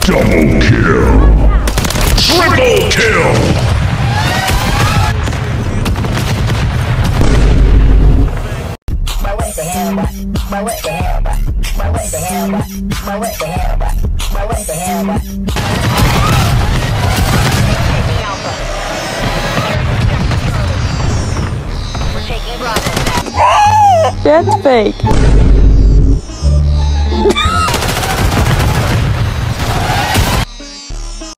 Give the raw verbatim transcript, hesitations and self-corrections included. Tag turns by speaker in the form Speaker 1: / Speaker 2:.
Speaker 1: Double kill! Triple kill!
Speaker 2: What the hell? What the hell? What the hell? What the hell? What the hell? We're taking Bravo.
Speaker 3: That's fake.